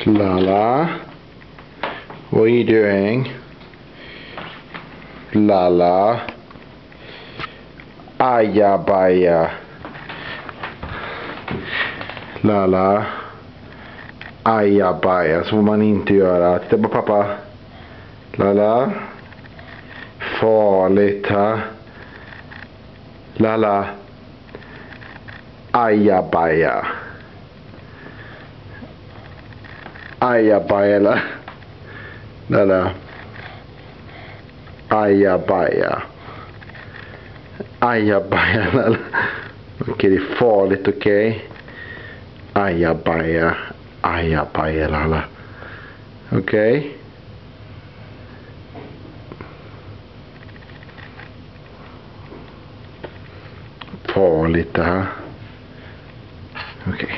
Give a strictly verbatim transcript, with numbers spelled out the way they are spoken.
Lala, what are you doing? Lala, Ayabaya. Lala, Ayabaya. Så får man inte göra. Titta på pappa. Lala, farligt här. Lala, Ayabaya. Ayabaya. Lala, Ayabaya. Ayabaya. Lala. Okej, det är farligt, okej. Okay? Ayabaya. Ayabaya, Lala. Okej. Okay. Farligt det här.